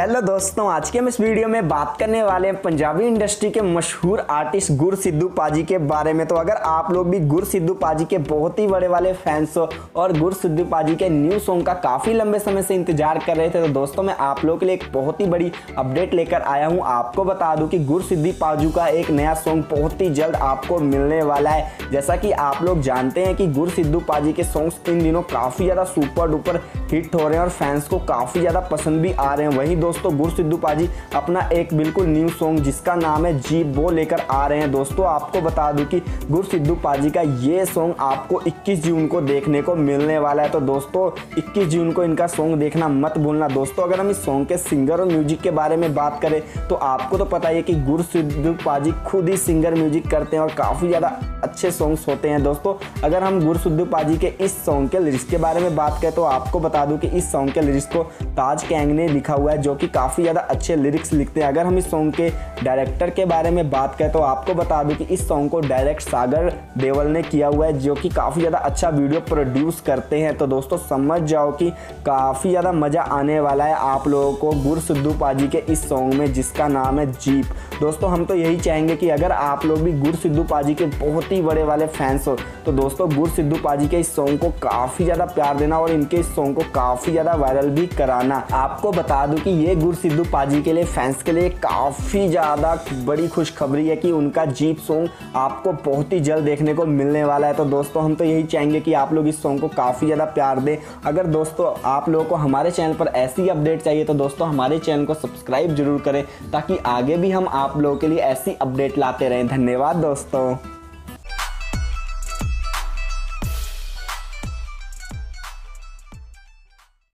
Hello दोस्तों, आज के हम इस वीडियो में बात करने वाले हैं पंजाबी इंडस्ट्री के मशहूर आर्टिस्ट गुरसिद्धू पाजी के बारे में। तो अगर आप लोग भी गुरसिद्धू पाजी के बहुत ही बड़े वाले फैंस हो और गुरसिद्धू पाजी के न्यू सॉन्ग का काफ़ी लंबे समय से इंतजार कर रहे थे, तो दोस्तों मैं आप लोगों के लिए एक बहुत ही बड़ी अपडेट लेकर आया हूँ। आपको बता दूँ कि गुरसिद्धू पाजू का एक नया सॉन्ग बहुत ही जल्द आपको मिलने वाला है। जैसा कि आप लोग जानते हैं कि गुरसिद्धू पाजी के सॉन्ग्स इन दिनों काफ़ी ज़्यादा सुपर डुपर हिट हो रहे हैं और फैंस को काफ़ी ज़्यादा पसंद भी आ रहे हैं। वहीं दोस्तों गुरसिद्धू पाजी अपना एक बिल्कुल न्यू सॉन्ग जिसका नाम है जीप वो लेकर आ रहे हैं। दोस्तों आपको बता दूं कि गुरसिद्धू पाजी का ये सॉन्ग आपको 21 जून को देखने को मिलने वाला है। तो दोस्तों 21 जून को इनका सॉन्ग देखना मत भूलना। दोस्तों अगर हम इस सॉन्ग के सिंगर और म्यूजिक के बारे में बात करें तो आपको तो पता ही है कि गुरसिद्धू पाजी खुद ही सिंगर म्यूजिक करते हैं और काफ़ी ज़्यादा अच्छे सॉन्ग्स होते हैं। दोस्तों अगर हम गुरसिद्धू पाजी के इस सॉन्ग के लिरिक्स के बारे में बात करें तो आपको बता दूं कि इस सॉन्ग के लिरिक्स को ताज कैंग ने लिखा हुआ है, जो कि काफ़ी ज़्यादा अच्छे लिरिक्स लिखते हैं। अगर हम इस सॉन्ग के डायरेक्टर के बारे में बात करें तो आपको बता दूं कि इस सॉन्ग को डायरेक्ट सागर देवल ने किया हुआ है, जो कि काफ़ी ज़्यादा अच्छा वीडियो प्रोड्यूस करते हैं। तो दोस्तों समझ जाओ कि काफ़ी ज़्यादा मज़ा आने वाला है आप लोगों को गुरसिद्धू पाजी के इस सॉन्ग में जिसका नाम है जीप। दोस्तों हम तो यही चाहेंगे कि अगर आप लोग भी गुरसिद्धू पाजी के बहुत ही बड़े वाले फैंस हो तो दोस्तों गुरसिद्धू पाजी के इस सॉन्ग को काफ़ी ज़्यादा प्यार देना और इनके इस सॉन्ग को काफ़ी ज़्यादा वायरल भी कराना। आपको बता दूं कि ये गुरसिद्धू पाजी के लिए फैंस के लिए काफ़ी ज़्यादा बड़ी खुशखबरी है कि उनका जीप सॉन्ग आपको बहुत ही जल्द देखने को मिलने वाला है। तो दोस्तों हम तो यही चाहेंगे कि आप लोग इस सॉन्ग को काफ़ी ज़्यादा प्यार दें। अगर दोस्तों आप लोगों को हमारे चैनल पर ऐसी अपडेट चाहिए तो दोस्तों हमारे चैनल को सब्सक्राइब जरूर करें ताकि आगे भी हम आप लोगों के लिए ऐसी अपडेट लाते रहें। धन्यवाद दोस्तों।